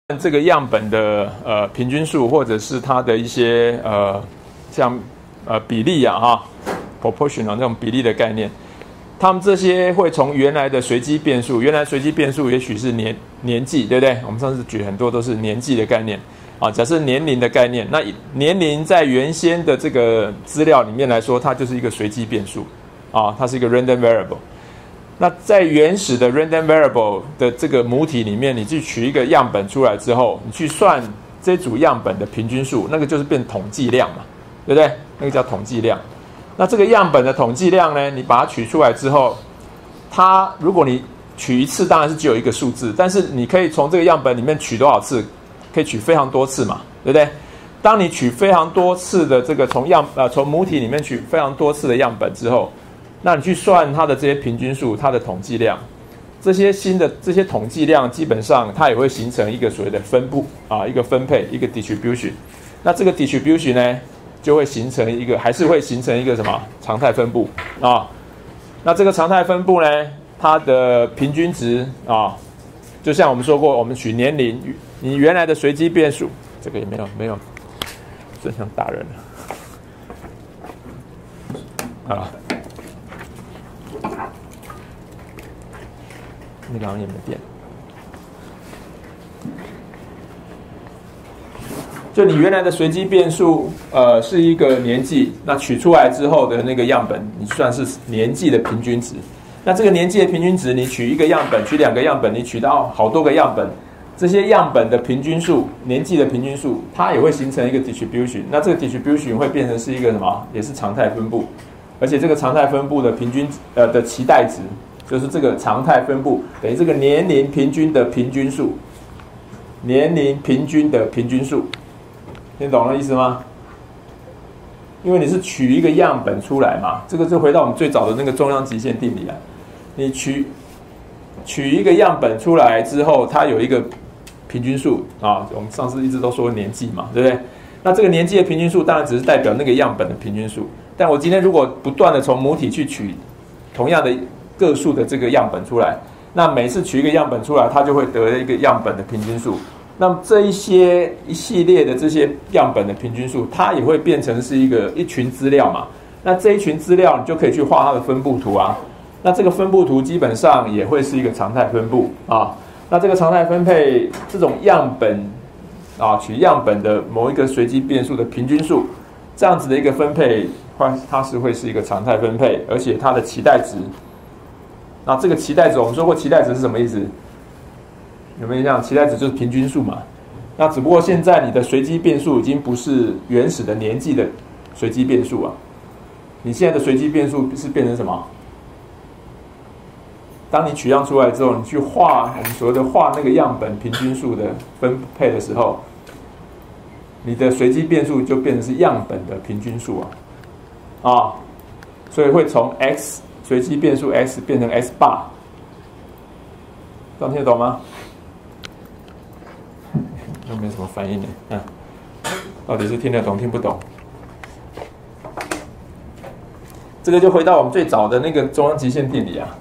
这个样本的平均数，或者是它的一些像比例啊哈 ，proportional 那种比例的概念，他们这些会从原来的随机变数，原来随机变数也许是年纪，对不对？我们上次举很多都是年纪的概念啊，假设年龄的概念，那年龄在原先的这个资料里面来说，它就是一个随机变数啊，它是一个 random variable。那在原始的 random variable 的这个母体里面，你去取一个样本出来之后，你去算这组样本的平均数，那个就是变统计量嘛，对不对？那个叫统计量。那这个样本的统计量呢，你把它取出来之后，它如果你取一次，当然是只有一个数字，但是你可以从这个样本里面取多少次？可以取非常多次嘛，对不对？当你取非常多次的这个从母体里面取非常多次的样本之后，那你去算它的这些平均数，它的统计量，这些新的这些统计量，基本上它也会形成一个所谓的分布啊，一个分配，一个 distribution。那这个 distribution 呢，就会形成一个，还是会形成一个什么常态分布啊？那这个常态分布呢，它的平均值啊，就像我们说过，我们取年龄，你原来的随机变数，这个也没有，真想打人了啊！那个好像也没电。就你原来的随机变数，是一个年纪，那取出来之后的那个样本，你算是年纪的平均值。那这个年纪的平均值，你取一个样本，取两个样本，你取到好多个样本，这些样本的平均数，年纪的平均数，它也会形成一个 distribution。那这个 distribution 会变成是一个什么？也是常态分布，而且这个常态分布的平均的期待值。就是这个常态分布等于这个年龄平均的平均数，年龄平均的平均数，听懂了意思吗？因为你是取一个样本出来嘛，这个就回到我们最早的那个中央极限定理啊。你取一个样本出来之后，它有一个平均数啊，我们上次一直都说年纪嘛，对不对？那这个年纪的平均数当然只是代表那个样本的平均数，但我今天如果不断的从母体去取同样的个数的这个样本出来，那每次取一个样本出来，它就会得一个样本的平均数。那么这一系列的这些样本的平均数，它也会变成是一群资料嘛。那这一群资料，你就可以去画它的分布图啊。那这个分布图基本上也会是一个常态分布啊。那这个常态分配这种样本啊，取样本的某一个随机变数的平均数，这样子的一个分配，它是会是一个常态分配，而且它的期待值。那这个期待值，我们说过期待值是什么意思？有没有印象？期待值就是平均数嘛。那只不过现在你的随机变数已经不是原始的年纪的随机变数啊，你现在的随机变数是变成什么？当你取样出来之后，你去画我们所谓的画那个样本平均数的分配的时候，你的随机变数就变成是样本的平均数啊，所以会从 x 随机变数 x 变成 s bar，这样听得懂吗？又没什么反应呢，到底是听得懂听不懂？这个就回到我们最早的那个中央极限定理啊。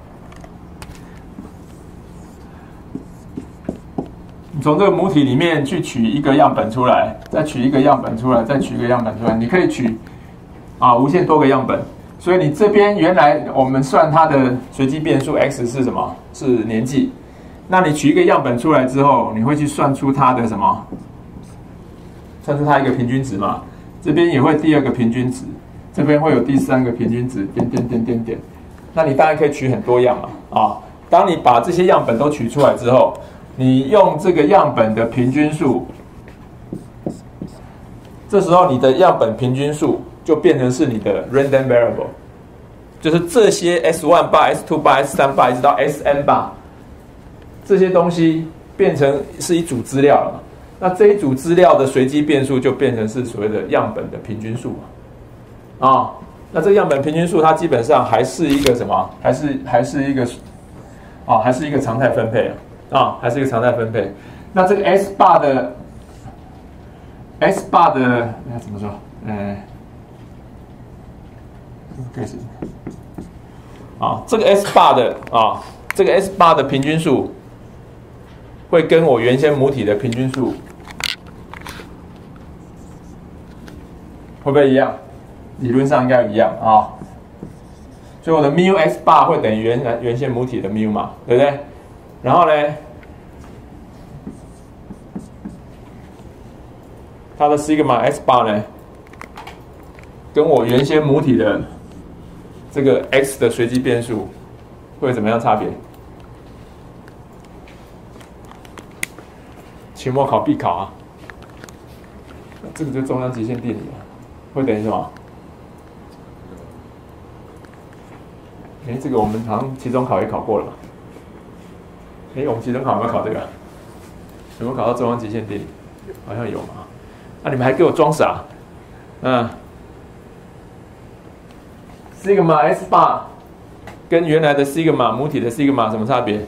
你从这个母体里面去取一个样本出来，再取一个样本出来，再取一个样本出来，你可以取无限多个样本。所以你这边原来我们算它的随机变数 x 是什么？是年纪。那你取一个样本出来之后，你会去算出它的什么？算出它一个平均值嘛？这边也会第二个平均值，这边会有第三个平均值，点。那你当然可以取很多样嘛当你把这些样本都取出来之后，你用这个样本的平均数，这时候你的样本平均数就变成是你的 random variable， 就是这些 S1 bar、S2 bar、S3 bar 一直到 Sn bar， 这些东西变成是一组资料了嘛？那这一组资料的随机变数就变成是所谓的样本的平均数嘛？那这个样本平均数它基本上还是一个什么？还是一个常态分配还是一个常态分配。那这个 S bar 的那怎么说？开始这个 S bar 的这个 S bar 的平均数会跟我原先母体的平均数会不会一样？理论上应该一样啊。所以我的 mu x bar 会等于原先母体的 mu 嘛，对不对？然后呢，它的 sigma x bar 呢，跟我原先母体的这个 x 的随机变数会有怎么样差别？期末考必考啊，这个就中央极限定理了，会等于什么？这个我们好像期中考也考过了嘛。我们期中考有没有考这个？有没有考到中央极限定理？好像有嘛。你们还给我装傻？sigma s bar 跟原来的 sigma 母体的 sigma 什么差别？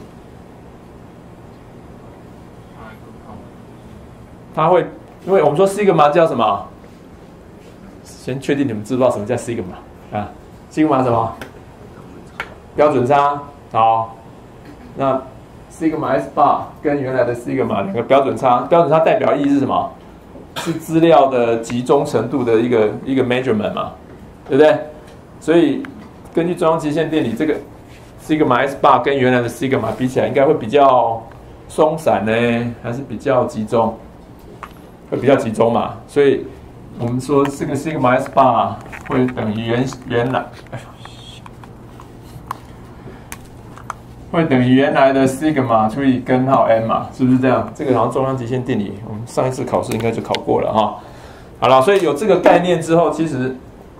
它会，因为我们说 sigma 叫什么？先确定你们知不知道什么叫 sigma 啊 ？sigma 什么？标准差。好，那 sigma s bar 跟原来的 sigma 两个标准差，标准差代表意义是什么？是资料的集中程度的一个 measurement 嘛，对不对？所以根据中央极限定理，这个 sigma s bar 跟原来的 sigma 比起来，应该会比较松散呢，还是比较集中？会比较集中嘛，所以我们说这个 sigma s bar 会等于原来。会等于原来的 sigma 除以根号 n 嘛，是不是这样？这个好像中央极限定理，我们上一次考试应该就考过了哈。好了，所以有这个概念之后，其实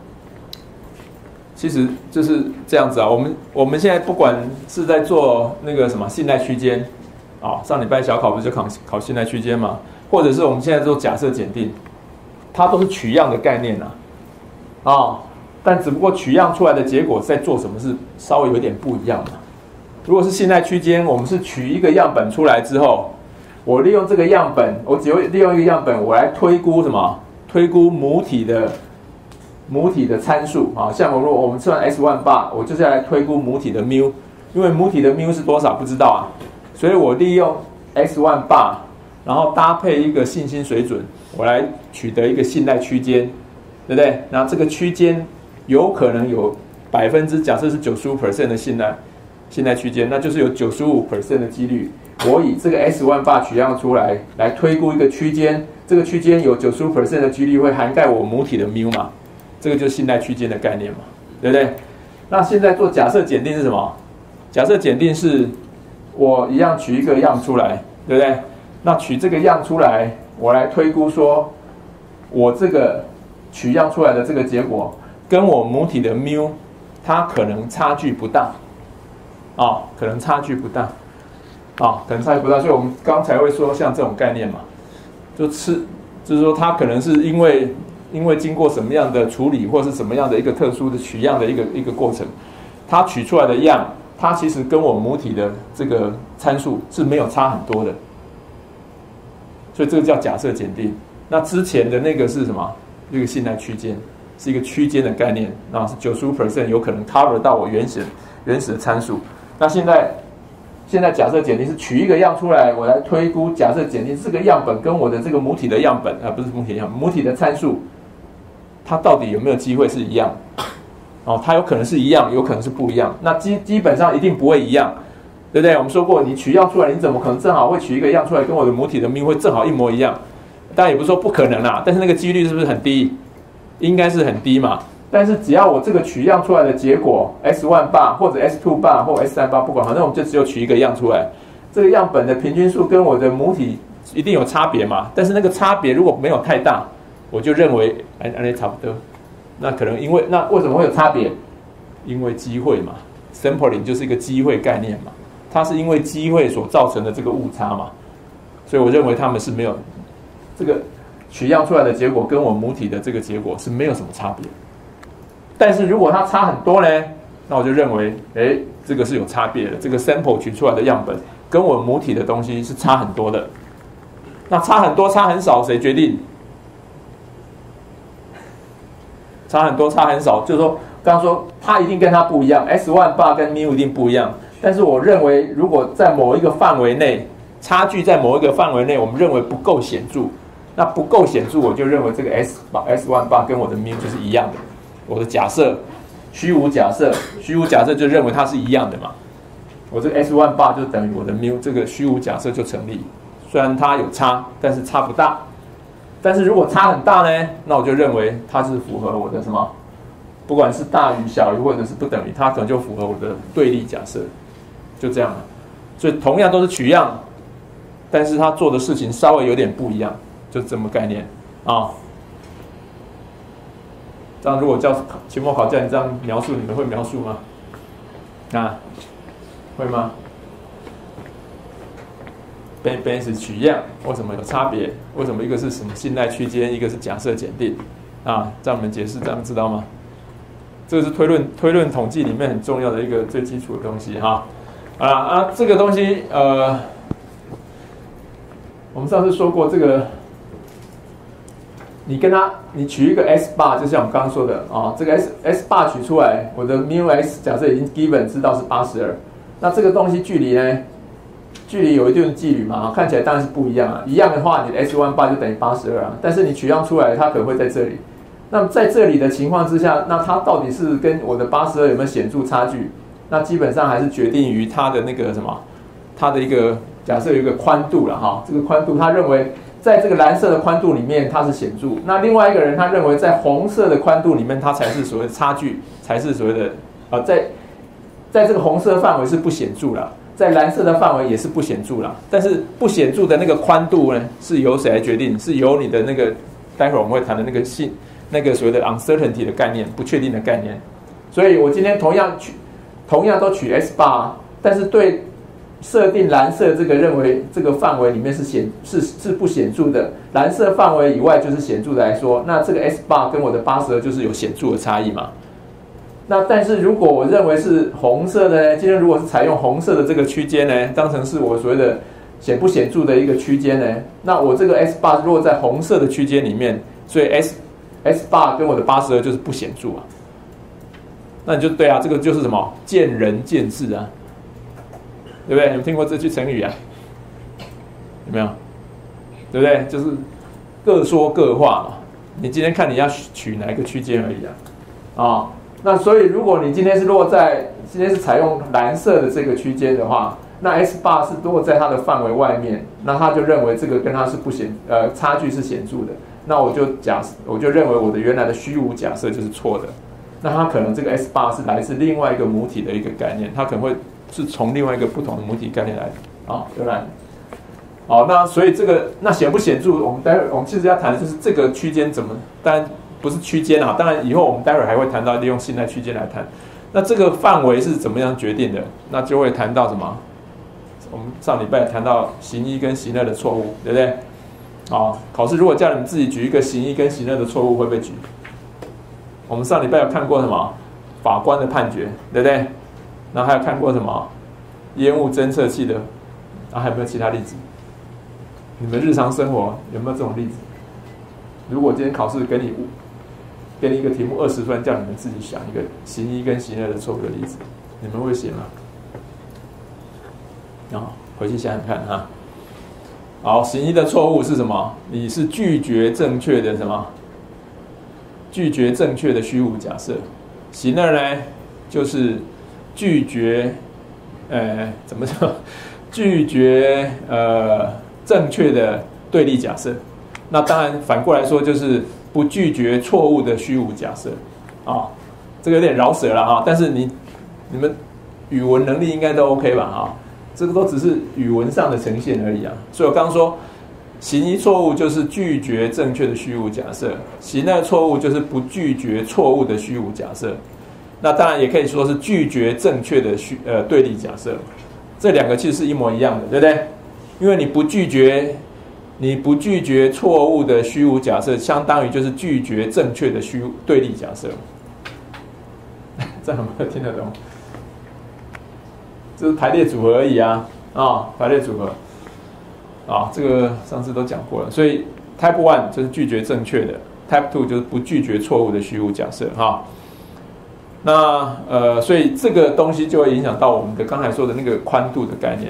就是这样子啊。我们现在不管是在做那个什么信赖区间啊，上礼拜小考不是就考信赖区间嘛，或者是我们现在做假设检定，它都是取样的概念啊，但只不过取样出来的结果在做什么是稍微有点不一样嘛。如果是信赖区间，我们是取一个样本出来之后，我利用这个样本，我只利用一个样本，我来推估什么？推估母体的参数啊。像如果我们算 S1 bar， 我就是要来推估母体的 mu， 因为母体的 mu 是多少不知道啊，所以我利用 S1 bar， 然后搭配一个信心水准，我来取得一个信赖区间，对不对？然后这个区间有可能有假设是 95% 的信赖区间，那就是有 95% 的几率，我以这个 S1 bar 取样出来，来推估一个区间，这个区间有 95% 的几率会涵盖我母体的 mu 嘛，这个就是信赖区间的概念嘛，对不对？那现在做假设检定是什么？假设检定是我一样取一个样出来，对不对？那取这个样出来，我来推估说，我这个取样出来的这个结果跟我母体的 mu， 它可能差距不大。可能差距不大，所以我们刚才会说像这种概念嘛，就是说它可能是因为经过什么样的处理，或是什么样的一个特殊的取样的一个过程，它取出来的样，它其实跟我母体的这个参数是没有差很多的，所以这个叫假设检定。那之前的那个是什么？这个信赖区间是一个区间的概念，那是 95% 有可能 cover 到我原始的参数。那现在假设检定是取一个样出来，我来推估假设检定这个样本跟我的这个母体的样本不是母体的样本，母体的参数，它到底有没有机会是一样？它有可能是一样，有可能是不一样。那基本上一定不会一样，对不对？我们说过，你取样出来，你怎么可能正好会取一个样出来，跟我的母体的 mu 会正好一模一样？当然也不是说不可能啦，但是那个几率是不是很低？应该是很低嘛。但是只要我这个取样出来的结果 S1 bar 或者 S2 bar 或 S3 bar 不管，反正我们就只有取一个样出来，这个样本的平均数跟我的母体一定有差别嘛。但是那个差别如果没有太大，我就认为差不多。那可能那为什么会有差别？因为机会嘛 ，sampling 就是一个机会概念嘛，它是因为机会所造成的这个误差嘛，所以我认为他们是没有这个取样出来的结果跟我母体的这个结果是没有什么差别。但是如果它差很多呢，那我就认为，这个是有差别的。这个 sample 取出来的样本跟我母体的东西是差很多的。那差很多、差很少，谁决定？差很多、差很少，就是说，刚刚说它一定跟它不一样 ，S1 bar 跟 mu 一定不一样。但是我认为，如果在某一个范围内， 差距在某一个范围内，我们认为不够显著，那不够显著，我就认为这个 S1 bar 跟我的 mu 就是一样的。我的假设，虚无假设就认为它是一样的嘛。我这个 S1 bar 就等于我的 mu， 这个虚无假设就成立。虽然它有差，但是差不大。但是如果差很大呢，那我就认为它是符合我的什么？不管是大于、小于或者是不等于，它可能就符合我的对立假设。就这样了。所以同样都是取样，但是他做的事情稍微有点不一样，就这么概念啊。这样如果叫期末考叫你这样描述，你们会描述吗？啊，会吗？base 取样为什么有差别？为什么一个是什么信赖区间，一个是假设检定？啊，这样我们解释，这样知道吗？这个是推论统计里面很重要的一个最基础的东西哈。这个东西我们上次说过，这个你取一个 S bar， 就像我们刚刚说的啊，这个 S bar 取出来，我的 mu x 假设已经 given 知道是82，那这个东西距离呢？距离有一定的距离嘛，看起来当然是不一样啊。一样的话，你的 S1 bar 就等于82啊，但是你取样出来，它可能会在这里。那么在这里的情况之下，那它到底是跟我的82有没有显著差距？那基本上还是决定于它的那个什么，它的一个假设有一个宽度了哈。这个宽度，他认为在这个蓝色的宽度里面它是显著，那另外一个人他认为在红色的宽度里面它才是所谓的差距，才是所谓的在这个红色范围是不显著了。在蓝色的范围也是不显著啦，但是不显著的那个宽度呢，是由谁来决定？是由你的那个，待会儿我们会谈的那个所谓的 uncertainty 的概念，不确定的概念。所以我今天同样都取 S bar， 但是对设定蓝色这个认为这个范围里面是不显著的，蓝色范围以外就是显著的来说，那这个 S bar 跟我的82就是有显著的差异嘛。那但是如果我认为是红色的呢？今天如果是采用红色的这个区间呢，当成是我所谓的显不显著的一个区间呢，那我这个 S bar 落在红色的区间里面，所以 S bar 跟我的82就是不显著啊。那你就对啊，这个就是什么见仁见智啊，对不对？你们听过这句成语啊？有没有？对不对？就是各说各话嘛。你今天看你要取哪一个区间而已啊。那所以，如果你今天是采用蓝色的这个区间的话，那 S bar 是落在它的范围外面，那他就认为这个跟它是差距是显著的。那我就认为我的原来的虚无假设就是错的。那它可能这个 S bar 是来自另外一个母体的一个概念，它可能会是从另外一个不同的母体概念来的啊，当然。好，那所以这个那显不显著？我们其实要谈的就是这个区间怎么，当然不是区间啊，当然以后我们待会儿还会谈到利用信赖区间来谈。那这个范围是怎么样决定的？那就会谈到什么？我们上礼拜谈到行一跟行二的错误，对不对？考试如果叫你们自己举一个行一跟行二的错误，会不会举？我们上礼拜有看过什么？法官的判决，对不对？然后还有看过什么？烟雾侦测器的，还有没有其他例子？你们日常生活有没有这种例子？如果今天考试给你一个题目20分，叫你们自己想一个行一跟行二的错误的例子，你们会写吗？回去想想看哈。好，行一的错误是什么？你是拒绝正确的什么？拒绝正确的虚无假设。行二呢，就是拒绝，怎么说？拒绝正确的对立假设。那当然反过来说，就是不拒绝错误的虚无假设。这个有点饶舌了哈，但是你们语文能力应该都 OK 吧？哈，这个都只是语文上的呈现而已啊。所以我刚刚说，行一错误就是拒绝正确的虚无假设，行二错误就是不拒绝错误的虚无假设。那当然也可以说是拒绝正确的对立假设。这两个其实是一模一样的，对不对？因为你不拒绝错误的虚无假设，相当于就是拒绝正确的对立假设。这样有没有听得懂？这是排列组合而已啊！排列组合这个上次都讲过了。所以 Type 1就是拒绝正确的 ，Type 2就是不拒绝错误的虚无假设哈。那所以这个东西就会影响到我们的刚才说的那个宽度的概念。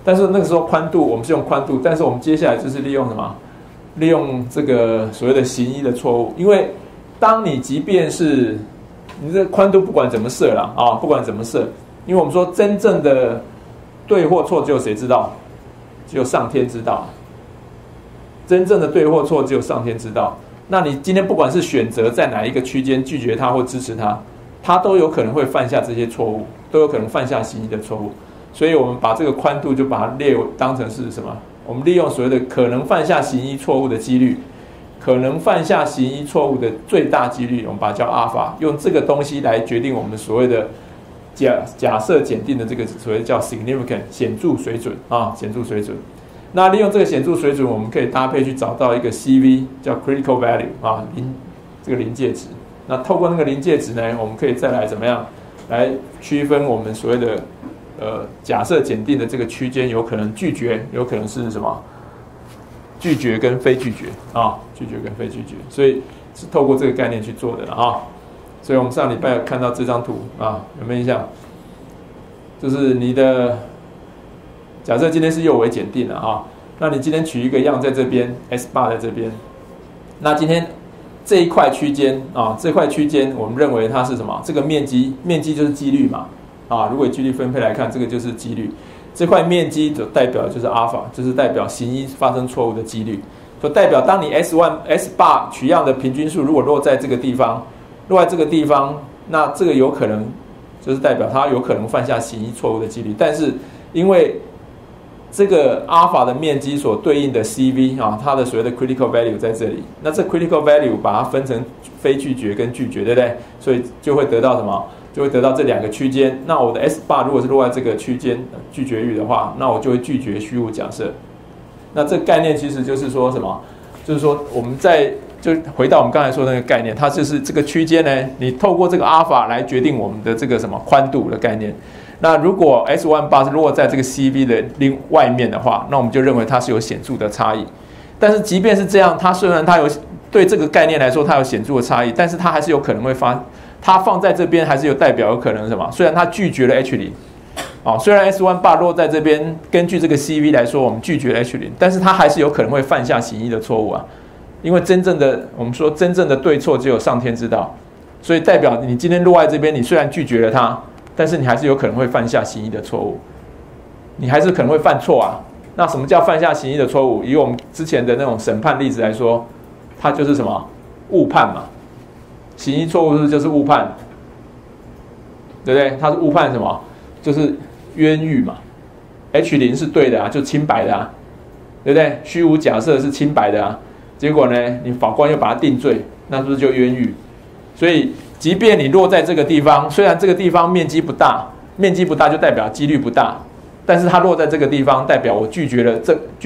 但是那个时候宽度我们是用宽度，但是我们接下来就是利用什么？利用这个所谓的行医的错误，因为当你即便是你这宽度不管怎么设啦啊，不管怎么设，因为我们说真正的对或错只有谁知道？只有上天知道。真正的对或错只有上天知道。那你今天不管是选择在哪一个区间拒绝它或支持它，它都有可能会犯下这些错误，都有可能犯下行医的错误。所以我们把这个宽度就把它列当成是什么？我们利用所谓的可能犯下行医错误的几率，可能犯下行医错误的最大几率，我们把它叫阿尔法，用这个东西来决定我们所谓的假设检定的这个所谓叫 significant 显著水准啊，显著水准。那利用这个显著水准，我们可以搭配去找到一个 CV 叫 critical value 啊，这个临界值。那透过那个临界值呢，我们可以再来怎么样来区分我们所谓的假设检定的这个区间，有可能拒绝，有可能是什么？拒绝跟非拒绝啊，拒绝跟非拒绝，所以是透过这个概念去做的了啊。所以我们上礼拜看到这张图啊，有没有印象？就是你的假设今天是右维检定了啊，那你今天取一个样在这边 S bar 在这边，那今天这一块区间啊，这块区间我们认为它是什么？这个面积就是几率嘛。啊，如果以几率分配来看，这个就是几率。这块面积就代表就是阿尔法，就是代表行医发生错误的几率。就代表当你 S bar 取样的平均数如果落在这个地方，那这个有可能就是代表它有可能犯下行医错误的几率。但是因为这个阿尔法的面积所对应的 CV 啊，它的所谓的 critical value 在这里。那这 critical value 把它分成非拒绝跟拒绝，对不对？所以就会得到什么？就会得到这两个区间。那我的 S bar 如果是落在这个区间拒绝域的话，那我就会拒绝虚无假设。那这个概念其实就是说什么？就是说我们就回到我们刚才说的那个概念，它就是这个区间呢，你透过这个阿尔法来决定我们的这个什么宽度的概念。那如果 S1 bar 是落在这个 CV 的另外面的话，那我们就认为它是有显著的差异。但是即便是这样，它虽然它有对这个概念来说它有显著的差异，但是它还是有可能会它放在这边还是有代表有可能什么？虽然它拒绝了 H0，虽然 S1 bar 落在这边，根据这个 CV 来说，我们拒绝了 H0，但是它还是有可能会犯下行医的错误啊。因为我们说真正的对错只有上天知道，所以代表你今天落在这边，你虽然拒绝了它，但是你还是有可能会犯下行医的错误，你还是可能会犯错啊。那什么叫犯下行医的错误？以我们之前的那种审判例子来说，它就是什么误判嘛。行医错误就是误判，对不对？它是误判什么？就是冤狱嘛。H0是对的啊，就清白的啊，对不对？虚无假设是清白的啊，结果呢，你法官又把它定罪，那是不是就冤狱？所以，即便你落在这个地方，虽然这个地方面积不大就代表几率不大，但是它落在这个地方，代表我拒绝了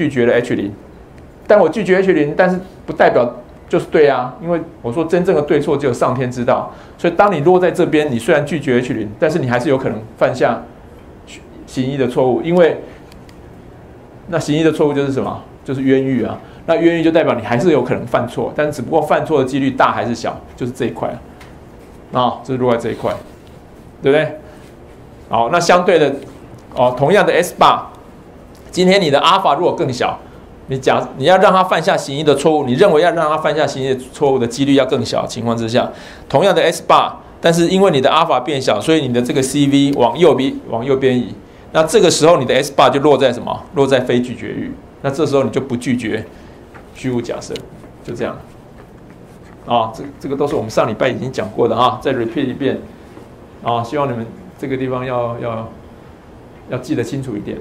H0，但我拒绝 H0，但是不代表就是对啊，因为我说真正的对错只有上天知道，所以当你落在这边，你虽然拒绝 H0，但是你还是有可能犯下行医的错误，因为那行医的错误就是什么？就是冤狱啊。那冤狱就代表你还是有可能犯错，但只不过犯错的几率大还是小，就是这一块啊，就是落在这一块，对不对？好，那相对的同样的 S bar， 今天你的阿尔法如果更小。你要让他犯下行医的错误，你认为要让他犯下行医的错误的几率要更小的情况之下，同样的 S bar， 但是因为你的阿尔法变小，所以你的这个 CV 往右边移，那这个时候你的 S bar 就落在什么？落在非拒绝域。那这时候你就不拒绝虚无假设，就这样。这个都是我们上礼拜已经讲过的啊，再 repeat 一遍啊，希望你们这个地方要记得清楚一点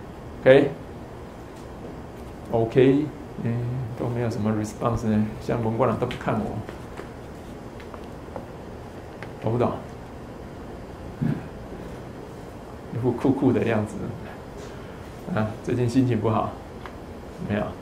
，OK。都没有什么 response 呢，像文官长都不看我，懂不懂？一副酷酷的样子啊！最近心情不好，没有？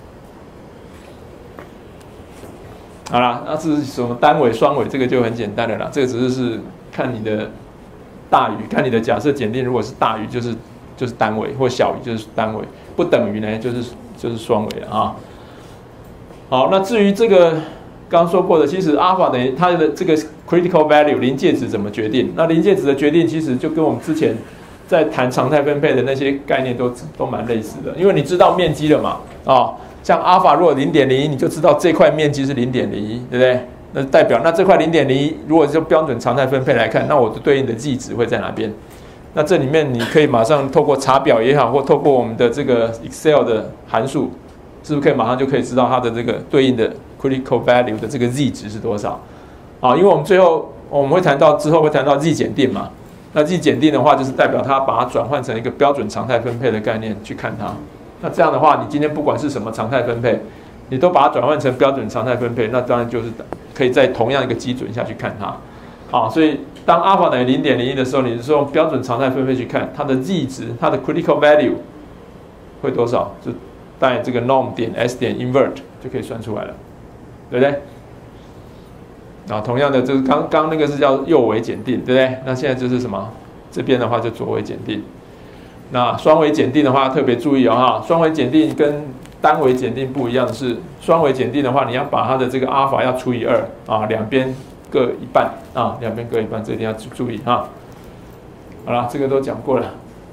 好啦，那是什么单尾、双尾，这个就很简单的啦。这个只是看你的大于，看你的假设检定，如果是大于就是单尾，或小于就是单尾，不等于呢就是双尾了啊。好，那至于这个刚刚说过的，其实阿尔法等于它的这个 critical value 临界值怎么决定？那临界值的决定其实就跟我们之前在谈常态分配的那些概念都蛮类似的，因为你知道面积了嘛，像阿尔法如果0.01，你就知道这块面积是0.01，对不对？那代表那这块0.01，如果就标准常态分配来看，那我的对应的 z 值会在哪边？那这里面你可以马上透过查表也好，或透过我们的这个 Excel 的函数，是不是可以马上就可以知道它的这个对应的 critical value 的这个 z 值是多少？因为我们最后我们之后会谈到 z 检定嘛。那 z 检定的话，就是代表它把它转换成一个标准常态分配的概念去看它。那这样的话，你今天不管是什么常态分配，你都把它转换成标准常态分配，那当然就是可以在同样一个基准下去看它。所以当 alpha 等于0.01的时候，你是用标准常态分配去看它的 z 值，它的 critical value 会多少？就带这个 norm 点 s 点 invert 就可以算出来了，对不对？同样的，就是刚那个是叫右维检定，对不对？那现在就是什么？这边的话就左维检定。那双维检定的话，特别注意双维检定跟单维检定不一样的是，双维检定的话，你要把它的这个阿尔法要除以2两边各一半两边各一半，这一定要注意好了，这个都讲过了，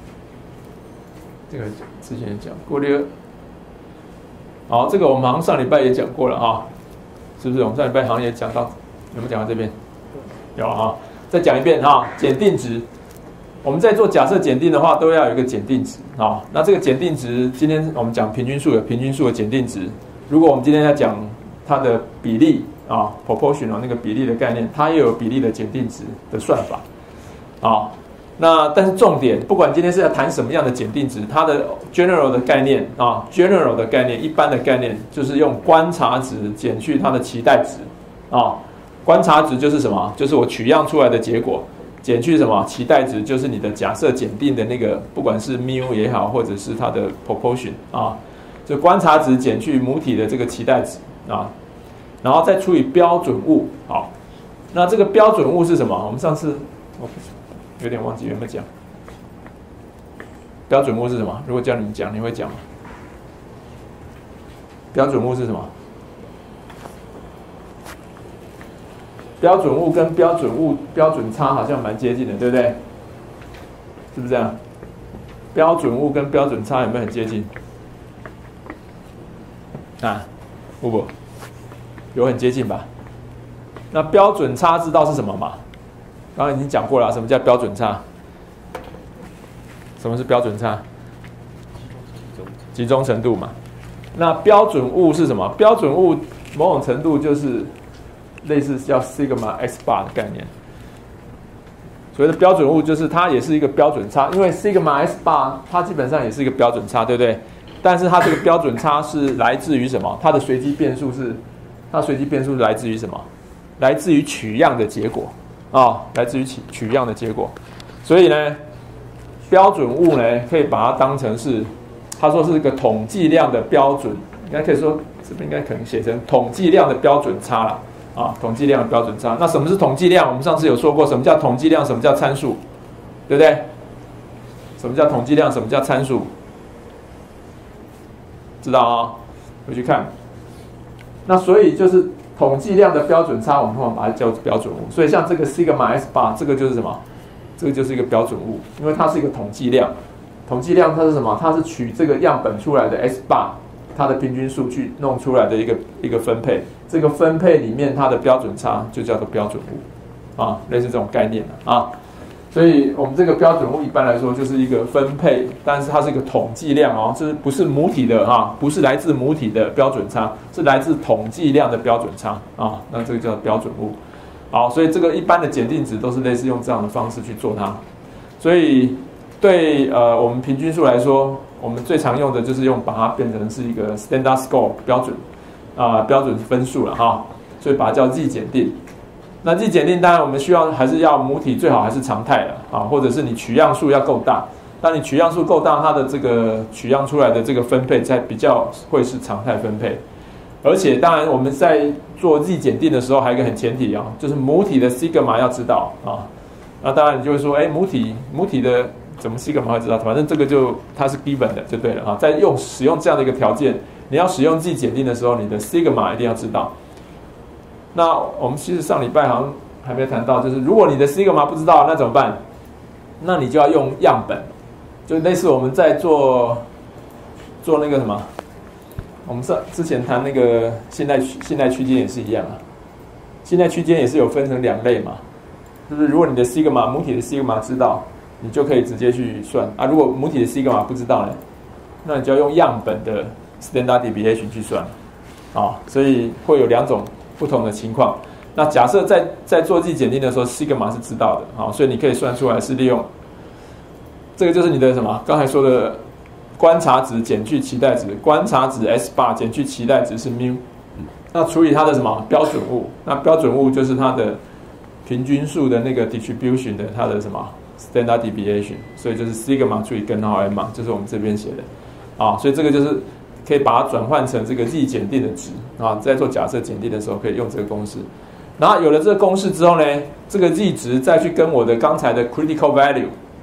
这个之前也讲过了。好，这个我们好像上礼拜也讲过了是不是？我们上礼拜好像也讲到。有没有讲到这边？有再讲一遍检定值。我们在做假设检定的话，都要有一个检定值那这个检定值，今天我们讲平均数有平均数的检定值。如果我们今天要讲它的比例proportional 那个比例的概念，它也有比例的检定值的算法那但是重点，不管今天是要谈什么样的检定值，它的 general 的概念general 的概念，一般的概念就是用观察值减去它的期待值观察值就是什么？就是我取样出来的结果，减去什么？期待值就是你的假设检定的那个，不管是 mu 也好，或者是它的 proportion 就观察值减去母体的这个期待值然后再除以标准物。那这个标准物是什么？我们上次有点忘记有没有讲。标准物是什么？如果叫你们讲，你会讲吗？标准物是什么？标准物跟标准差好像蛮接近的，对不对？是不是这样？标准物跟标准差有没有很接近？不，有很接近吧？那标准差知道是什么吗？刚刚已经讲过了，什么叫标准差？什么是标准差？集中程度嘛。那标准物是什么？标准物某种程度就是类似叫 sigma x bar 的概念。所谓的标准物就是它也是一个标准差，因为 sigma x bar 它基本上也是一个标准差，对不对？但是它这个标准差是来自于什么？它的随机变数是来自于什么？来自于取样的结果来自于取样的结果。所以呢，标准物呢可以把它当成是，他说是一个统计量的标准，应该可以说这边应该可能写成统计量的标准差了统计量的标准差。那什么是统计量？我们上次有说过，什么叫统计量，什么叫参数，对不对？什么叫统计量，什么叫参数？知道回去看。那所以就是统计量的标准差，我们通常把它叫做标准物。所以像这个 sigma x bar 这个就是什么？这个就是一个标准物，因为它是一个统计量。统计量它是什么？它是取这个样本出来的 x bar 它的平均数去弄出来的一个分配。这个分配里面它的标准差就叫做标准物类似这种概念所以我们这个标准物一般来说就是一个分配，但是它是一个统计量这不是母体的不是来自母体的标准差，是来自统计量的标准差那这个叫标准物。所以这个一般的检定值都是类似用这样的方式去做它。所以对我们平均数来说，我们最常用的就是把它变成是一个 standard score 标准分数了所以把它叫 z 检定。那 z 检定当然我们需要还是要母体最好还是常态的或者是你取样数要够大。当你取样数够大，它的这个取样出来的这个分配才比较会是常态分配。而且当然我们在做 z 检定的时候还有一个很前提就是母体的 sigma 要知道那当然你就会说母体的怎么 sigma 会知道？反正这个它是 given 的就对了在使用这样的一个条件，你要使用 z 检定的时候，你的 sigma 一定要知道。那我们其实上礼拜好像还没谈到，就是如果你的 sigma 不知道，那怎么办？ 那你就要用样本，就类似我们在做那个什么，我们之前谈那个信赖区间也是一样啊，信赖区间也是有分成2类嘛，就是如果你的 sigma 母体的 sigma 知道，你就可以直接去算啊。如果母体的 sigma 不知道呢，那你就要用样本的 standard deviation 去算啊。所以会有2种不同的情况。那假设在做自己检定的时候 sigma 是知道的啊，所以你可以算出来是利用这个就是你的什么刚才说的观察值减去期待值，观察值 S bar 减去期待值是 mu， 那除以它的什么标准物，那标准物就是它的平均数的那个 distribution 的它的什么 standard deviation， 所以就是 sigma 除以根号 m 嘛，就是我们这边写的啊，所以这个就是可以把它转换成这个 z 检定的值啊，在做假设检定的时候可以用这个公式。然后有了这个公式之后呢，这个 z 值再去跟我的刚才的 critical value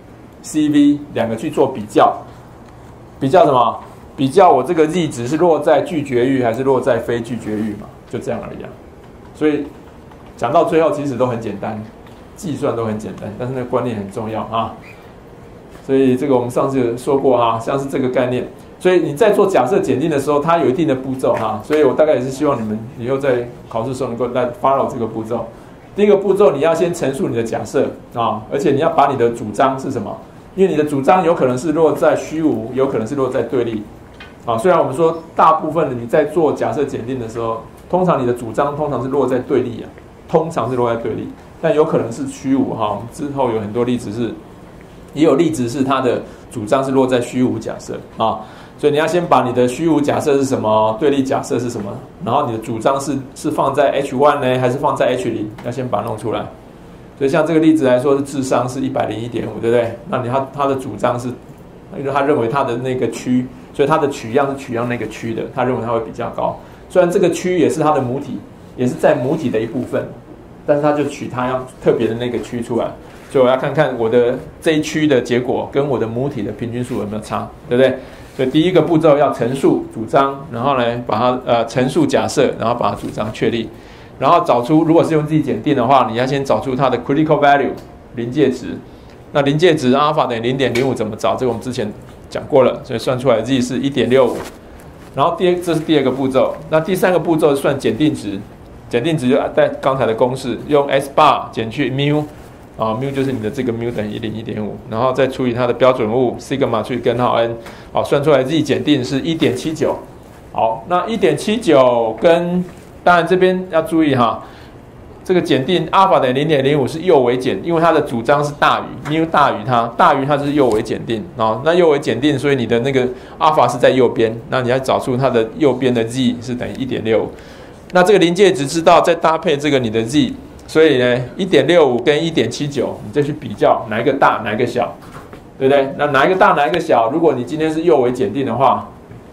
CV 2个去做比较，比较什么？比较我这个 z 值是落在拒绝域还是落在非拒绝域嘛，就这样而已啊。所以讲到最后其实都很简单，计算都很简单，但是那个观念很重要啊。所以这个我们上次有说过哈，像是这个概念。所以你在做假设检定的时候，它有一定的步骤哈，所以我大概也是希望你们以后在考试的时候能够来 follow 这个步骤。第一个步骤，你要先陈述你的假设啊，而且你要把你的主张是什么，因为你的主张有可能是落在虚无，有可能是落在对立啊。虽然我们说大部分的你在做假设检定的时候，通常你的主张通常是落在对立啊，通常是落在对立，但有可能是虚无哈。我们之后有很多例子是，也有例子是它的主张是落在虚无假设啊。所以你要先把你的虚无假设是什么，对立假设是什么，然后你的主张是放在 H1 呢，还是放在 H0， 要先把它弄出来。所以像这个例子来说，是智商是 101.5， 对不对？那他的主张是，因为他认为他的那个区，所以他的取样是取样那个区的，他认为他会比较高。虽然这个区也是他的母体，也是在母体的一部分，但是他就取他要特别的那个区出来。所以我要看看我的这一区的结果跟我的母体的平均数有没有差，对不对？所以第一个步骤要陈述主张，然后呢把它陈述假设，然后把它主张确立，然后找出如果是用自己检定的话，你要先找出它的 critical value 临界值。那临界值阿尔法等于 0.05 怎么找？这个我们之前讲过了，所以算出来 z 是 1.65。然后这是第2个步骤。那第3个步骤是算检定值，检定值就在刚才的公式用 S bar 减去 mu。mu 就是你的这个 mu 等于 101.5， 然后再除以它的标准物 sigma 除以根号 n， 好，算出来 z 检定是 1.79。好，那 1.79 跟当然这边要注意哈，这个检定阿尔法等于 0.05 是右为检，因为它的主张是大于 mu 大于它就是右为检定啊。那右为检定，所以你的那个阿尔法是在右边，那你要找出它的右边的 z 是等于 1.65。那这个临界值知道，再搭配这个你的 z。所以呢 1.65 跟 1.79 你再去比较哪一个大哪一个小，对不对？那哪一个大哪一个小，如果你今天是右为检定的话，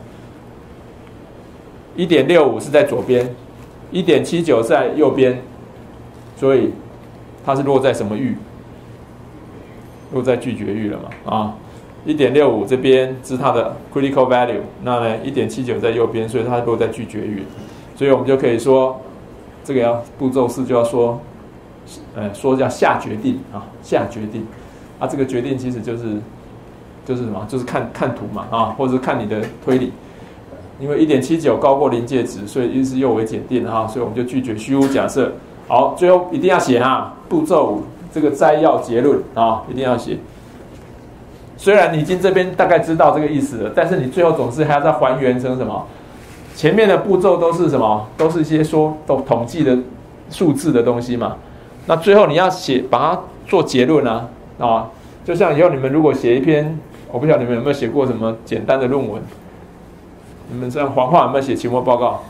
1.65 是在左边， 1.79 在右边，所以它是落在什么域？落在拒绝域了嘛啊。1.65 这边是它的 critical value， 那呢 1.79 在右边，所以它落在拒绝域，所以我们就可以说这个步骤4就要说叫下决定啊，下决定啊，这个决定其实就是什么？就是看图嘛啊，或者是看你的推理。因为 1.79 高过临界值，所以一是右为检定哈，所以我们就拒绝虚无假设。好，最后一定要写哈，步骤5这个摘要结论啊，一定要写。虽然你已经这边大概知道这个意思了，但是你最后总是还要再还原成什么？前面的步骤都是什么？都是一些统计的数字的东西嘛。那最后你要写，把它做结论啊。就像以后你们如果写一篇，我不晓得你们有没有写过什么简单的论文。你们像黄化有没有写期末报告？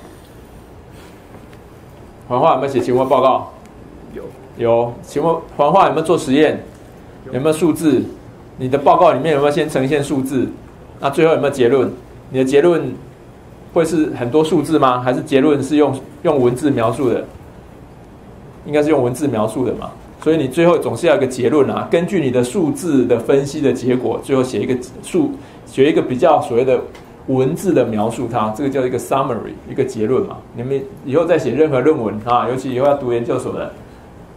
黄化有没有写期末报告？有。期末黄化有没有做实验？有没有数字？你的报告里面有没有先呈现数字？那最后有没有结论？你的结论会是很多数字吗？还是结论是用文字描述的？应该是用文字描述的嘛。所以你最后总是要有一个结论啊。根据你的数字的分析的结果，最后写一个比较所谓的文字的描述它，这个叫一个 summary， 一个结论嘛。你们以后再写任何论文啊，尤其以后要读研究所的，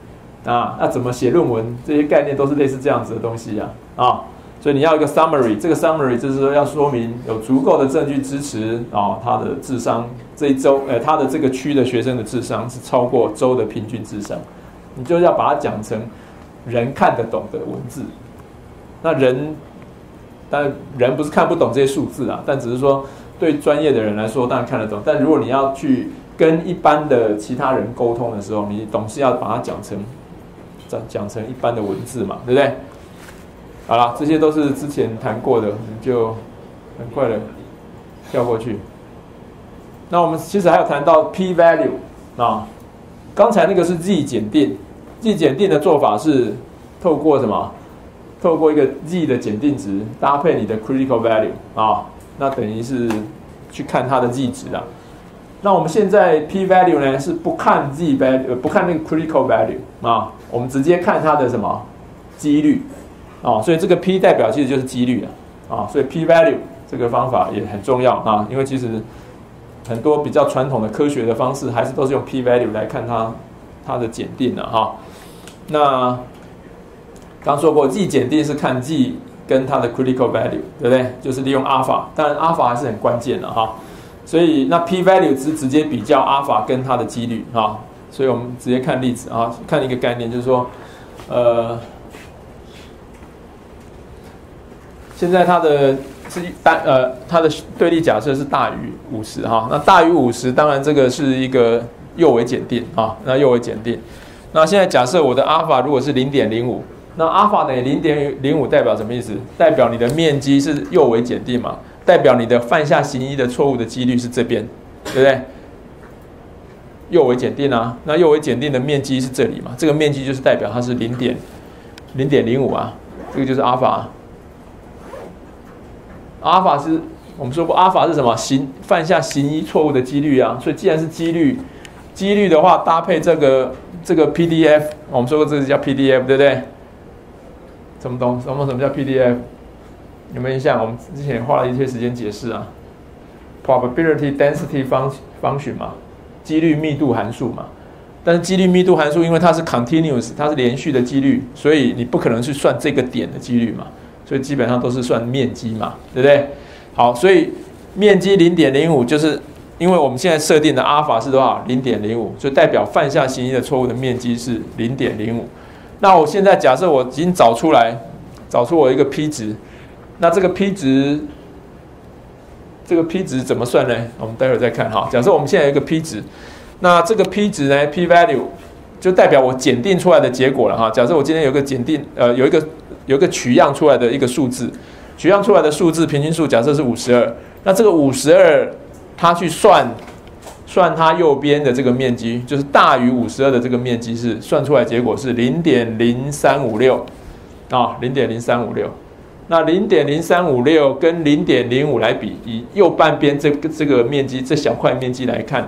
啊，那怎么写论文，这些概念都是类似这样子的东西啊。所以你要一个 summary， 这个 summary 就是说要说明有足够的证据支持他的智商这一周，他的这个区的学生的智商是超过州的平均智商，你就要把它讲成人看得懂的文字。那但人不是看不懂这些数字啊，但只是说对专业的人来说当然看得懂，但如果你要去跟一般的其他人沟通的时候，你总是要把它讲成一般的文字嘛，对不对？好了，这些都是之前谈过的，我们就很快的跳过去。那我们其实还有谈到 p value 啊，刚才那个是 z 检定，z 检定的做法是透过什么？透过一个 z 的检定值搭配你的 critical value 啊，那等于是去看它的 z 值啦。那我们现在 p value 呢是不看 z value， 不看那个 critical value 啊，我们直接看它的什么几率。所以这个 P 代表其实就是几率所以 P value 这个方法也很重要因为其实很多比较传统的科学的方式还是都是用 P value 来看它的检定那刚说过 Z 检定是看 Z 跟它的 critical value， 对不对？就是利用 alpha， 当然 alpha 还是很关键的所以那 P value 是直接比较 alpha 跟它的几率所以我们直接看例子看一个概念，就是说现在它的对立假设是大于50那大于50，当然这个是一个右维检定那右维检定。那现在假设我的 alpha 如果是 0.05， 那 alpha 等于 0.05 代表什么意思？代表你的面积是右维检定嘛，代表你的犯下行医的错误的几率是这边，对不对？右维检定那右维检定的面积是这里嘛，这个面积就是代表它是 0.05 这个就是 alpha。阿尔法是我们说过，阿尔法是什么？犯下行医错误的几率所以既然是几率的话，搭配这个 PDF， 我们说过这个叫 PDF， 对不对？什么叫 PDF？ 有没有印象？我们之前花了一些时间解释probability density function 嘛，几率密度函数嘛。但是几率密度函数因为它是 continuous， 它是连续的几率，所以你不可能去算这个点的几率嘛。所以基本上都是算面积嘛，对不对？好，所以面积 0.05 就是因为我们现在设定的阿尔法是多少 0.05， 所以代表犯下行医的错误的面积是 0.05。那我现在假设我已经找出我一个 P 值，那这个 P 值怎么算呢？我们待会儿再看假设我们现在有一个 P 值，那这个 P 值呢 P value 就代表我检定出来的结果了假设我今天有一个检定有一个取样出来的一个数字，取样出来的数字平均数假设是52，那这个52它去算它右边的这个面积，就是大于52的这个面积是算出来结果是 0.0356 0.0356。那 0.0356 跟 0.05 来比，以右半边这个面积这小块面积来看，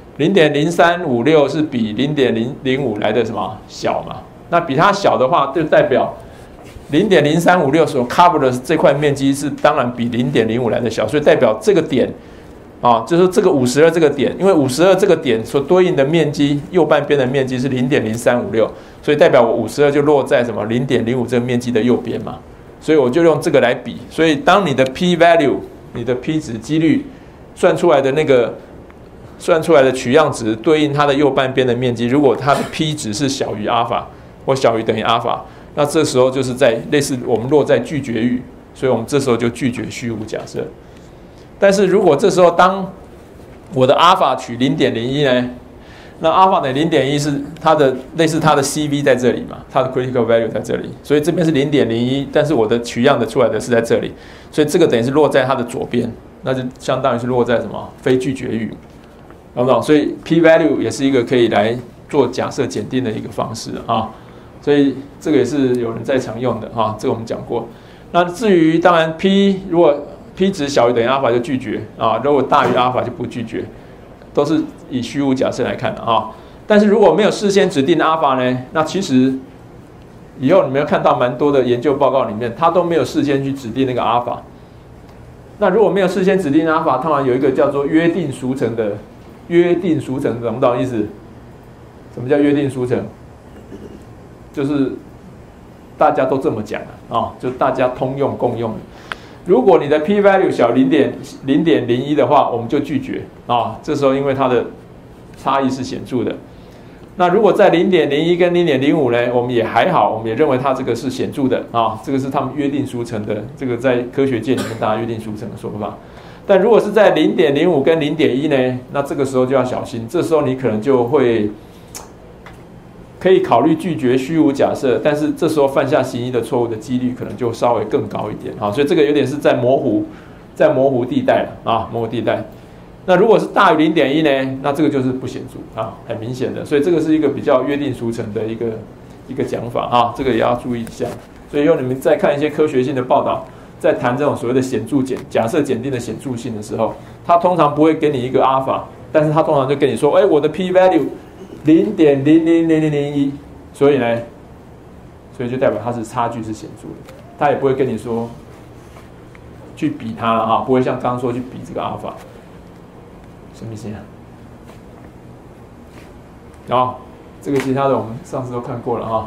0.0356 是比 0.05 来的什么小嘛？那比它小的话，就代表0.0356 所 cover 的这块面积是当然比 0.05 来的小，所以代表这个点就是这个52这个点，因为52这个点所对应的面积，右半边的面积是 0.0356， 所以代表我52就落在什么 0.05 这个面积的右边嘛，所以我就用这个来比。所以当你的 P value， 你的 P 值几率算出来的取样值对应它的右半边的面积，如果它的 P 值是小于 alpha 或小于等于 alpha，那这时候就是在类似我们落在拒绝域，所以我们这时候就拒绝虚无假设。但是如果这时候当我的 alpha 取 0.01 呢，那 alpha 等于 0.1 是它的类似它的 CV 在这里嘛，它的 critical value 在这里，所以这边是 0.01， 但是我的取样的出来的是在这里，所以这个等于是落在它的左边，那就相当于是落在什么非拒绝域，懂不懂？所以 P value 也是一个可以来做假设检定的一个方式所以这个也是有人在常用的这个我们讲过。那至于当然 P 如果 P 值小于等于 alpha 就拒绝如果大于 alpha 就不拒绝，都是以虚无假设来看的但是如果没有事先指定的 alpha 呢，那其实以后你们要看到蛮多的研究报告里面，它都没有事先去指定那个 alpha。那如果没有事先指定 alpha， 通常有一个叫做约定俗成，懂不懂意思？什么叫约定俗成？ 就是大家都这么讲就大家通用共用的。如果你的 p value 小0.01的话，我们就拒绝这时候因为它的差异是显著的。那如果在0.01跟0.05呢，我们也还好，我们也认为它这个是显著的这个是他们约定俗成的，这个在科学界里面大家约定俗成的说法。但如果是在0.05跟0.1呢，那这个时候就要小心，这时候你可能就会可以考虑拒绝虚无假设，但是这时候犯下行医的错误的几率可能就稍微更高一点所以这个有点是在模糊地带了模糊地带。那如果是大于0.1呢，那这个就是不显著很明显的，所以这个是一个比较约定俗成的一个讲法这个也要注意一下。所以你们在看一些科学性的报道，在谈这种所谓的假设检定的显著性的时候，他通常不会给你一个阿尔法，但是他通常就跟你说，我的 p value 0.000001，所以就代表它是差距是显著的，他也不会跟你说去比它了不会像刚刚说去比这个阿尔法，什么意思这个其他的我们上次都看过了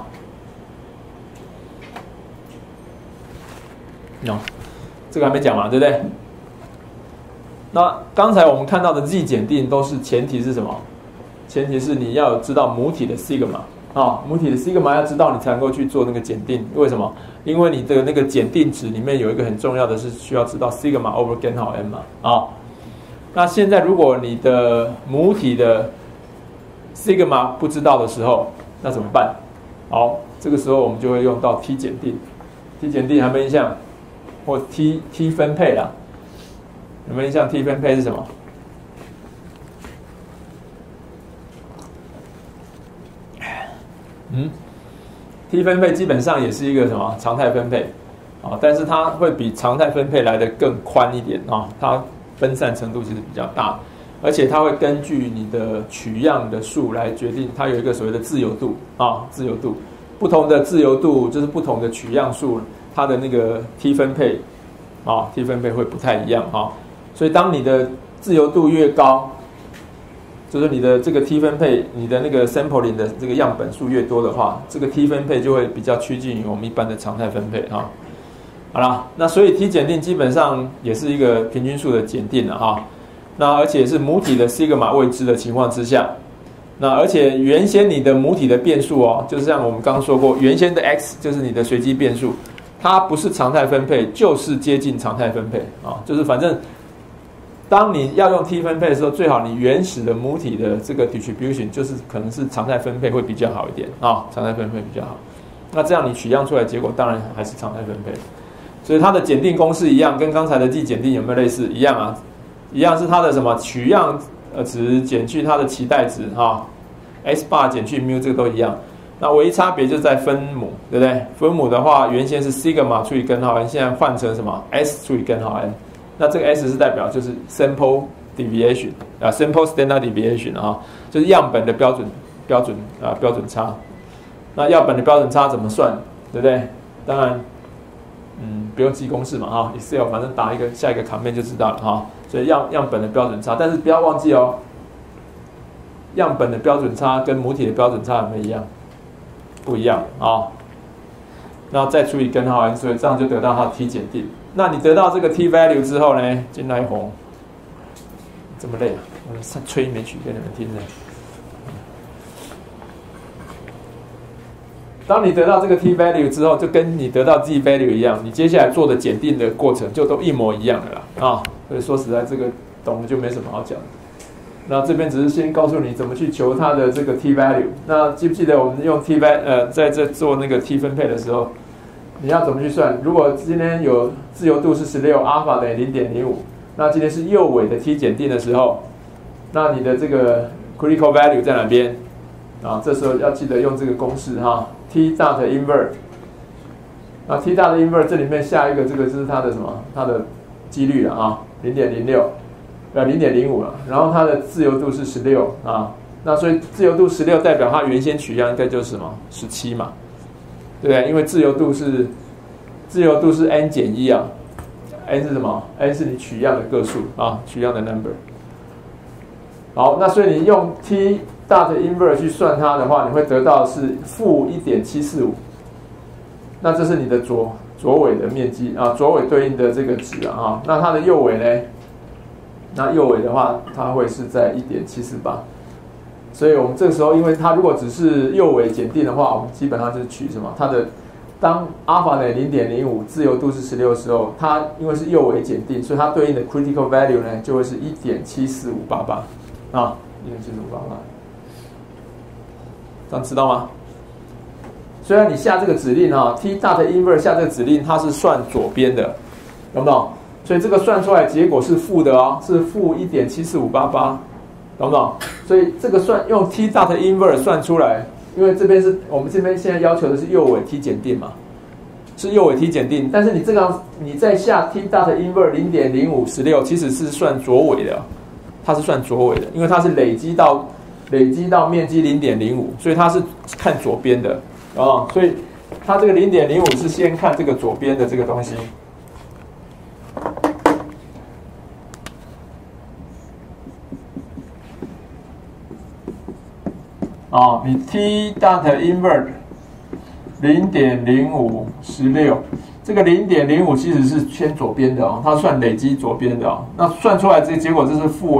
这个还没讲完，对不对？那刚才我们看到的 Z 检定都是前提是什么？前提是你要知道母体的 sigma 母体的 sigma 要知道你才能够去做那个检定。为什么？因为你的那个检定值里面有一个很重要的是需要知道 sigma over 根号 m 嘛那现在如果你的母体的 sigma 不知道的时候，那怎么办？好，这个时候我们就会用到 T 检定。T 检定还没印象？或 T 分配啦，有没有印象 ？T 分配是什么？T 分配基本上也是一个什么常态分配但是它会比常态分配来得更宽一点它分散程度其实比较大，而且它会根据你的取样的数来决定，它有一个所谓的自由度自由度，不同的自由度就是不同的取样数，它的那个 T 分配T 分配会不太一样所以当你的自由度越高，就是你的这个 T 分配，你的那个 sampling 的这个样本数越多的话，这个 T 分配就会比较趋近于我们一般的常态分配好啦，那所以 T 检定基本上也是一个平均数的检定了那而且是母体的 sigma 未知的情况之下，那而且原先你的母体的变数就是像我们刚刚说过，原先的 x 就是你的随机变数，它不是常态分配，就是接近常态分配就是反正当你要用 T 分配的时候，最好你原始的母体的这个 distribution 就是可能是常态分配会比较好一点常态分配比较好。那这样你取样出来的结果当然还是常态分配。所以它的检定公式一样，跟刚才的T检定有没有类似？一样一样是它的什么取样值减去它的期待值S bar 减去 mu 这个都一样。那唯一差别就在分母，对不对？分母的话，原先是 sigma 除以根号 n， 现在换成什么 S 除以根号 n。那这个 S 是代表就是 sample deviation sample standard deviation 就是样本的标准差。那样本的标准差怎么算，对不对？当然不用记公式嘛Excel 反正打下一个 command 就知道了所以样本的标准差，但是不要忘记样本的标准差跟母体的标准差有没有一样？不一样然后再除以根号 n， 所以这样就得到它的 T 检定。那你得到这个 T value 之后呢，进来红，这么累我吹一枚曲给你们听的。当你得到这个 T value 之后，就跟你得到 Z value 一样，你接下来做的检定的过程就都一模一样的啦所以说实在这个懂了就没什么好讲的。那这边只是先告诉你怎么去求它的这个 T value。那记不记得我们用 T value 在这做那个 T 分配的时候，你要怎么去算？如果今天有自由度是16，阿尔法等于 0.05， 那今天是右尾的 T 检定的时候，那你的这个 critical value 在哪边这时候要记得用这个公式T dot invert。那 T dot invert 这里面下一个这个就是它的什么？它的几率了0.06。0.05 了，然后它的自由度是16那所以自由度16代表它原先取样应该就是什么17嘛，对不对？因为自由度是 n 减1n 是什么 ？n 是你取样的个数取样的 number。好，那所以你用 T dot inverse 去算它的话，你会得到是负1.745。那这是你的左尾的面积啊，左尾对应的这个值啊。那它的右尾呢？那右尾的话，它会是在1.748。所以我们这个时候，因为它如果只是右尾检定的话，我们基本上就是取什么？它的当 alpha 等于0.05，自由度是16的时候，它因为是右尾检定，所以它对应的 critical value 呢就会是1.74588啊，1.74588。这样知道吗？虽然你下这个指令啊 ，t dot inverse 下这个指令，它是算左边的，懂不懂？所以这个算出来结果是负的哦，是负1.74588，懂不懂？所以这个算用 t dot inverse 算出来，因为这边是我们这边现在要求的是右尾 t 检定嘛，是右尾 t 检定，但是你这个你在下 t dot inverse 0.0516，其实是算左尾的，它是算左尾的，因为它是累积到面积0.05，所以它是看左边的。哦，所以它这个0.05是先看这个左边的这个东西。哦，你 t dot invert 0.0516，这个0.05其实是偏左边的哦，它算累积左边的哦。那算出来这个结果就是负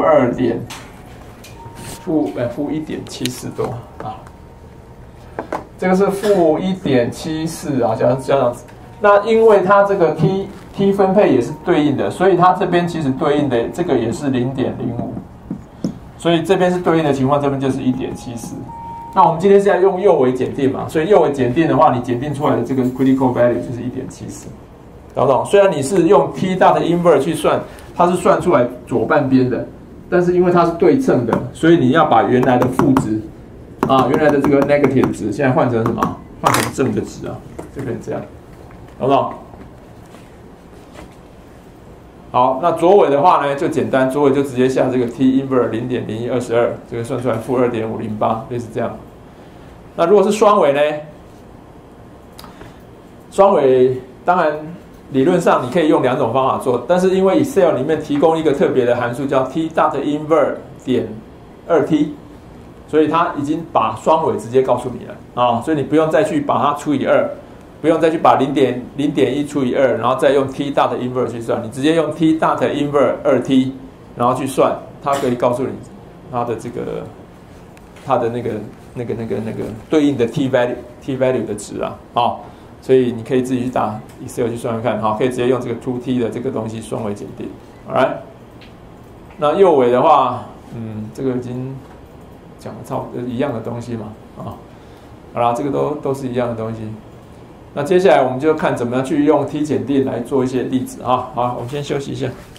1.74多啊。这个是负1.74啊，这样子。那因为它这个 t 分配也是对应的，所以它这边其实对应的这个也是0.05，所以这边是对应的情况，这边就是1.74。那我们今天是要用右尾检定嘛，所以右尾检定的话，你检定出来的这个 critical value 就是1.74，懂不懂？虽然你是用 t dot inverse 去算，它是算出来左半边的，但是因为它是对称的，所以你要把原来的负值。啊，原来的这个 negative 值现在换成什么？换成正的值啊，就变成这样，懂不懂？好，那左尾的话呢，就简单，左尾就直接下这个 t inverse 0.0122，这个算出来负2.508，类似这样。那如果是双尾呢？双尾当然理论上你可以用2种方法做，但是因为 Excel 里面提供一个特别的函数叫 t dot inverse 点2t。所以它已经把双尾直接告诉你了啊，所以你不用再去把它除以2，不用再去把0.1除以2，然后再用 t dot inverse 去算，你直接用 t dot inverse 2t， 然后去算，它可以告诉你它的这个它的那个对应的 t value 的值啊，好，所以你可以自己去打 Excel 去算算看，好，可以直接用这个 2t 的这个东西双尾检定 ，alright， 那右尾的话，这个已经。讲的差不多一样的东西嘛，啊，好啦，这个都是一样的东西。那接下来我们就看怎么样去用 t 检定来做一些例子啊。好，我们先休息一下。